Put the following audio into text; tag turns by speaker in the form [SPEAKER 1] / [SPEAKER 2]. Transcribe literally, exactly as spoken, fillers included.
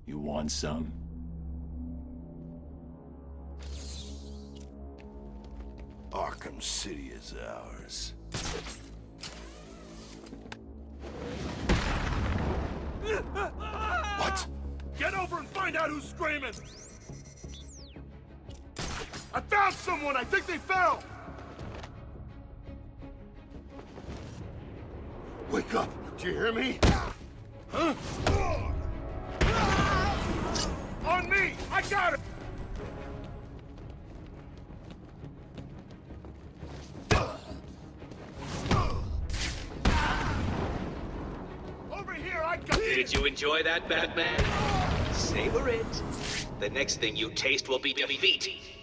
[SPEAKER 1] You want some?
[SPEAKER 2] Arkham City is ours. What?
[SPEAKER 3] Get over and find out who's screaming! I found someone! I think they fell! Wake up! Do you hear me? Huh? On me! I got it! Over here, I got it!
[SPEAKER 4] Did you enjoy that, Batman? Savor it. The next thing you taste will be defeat.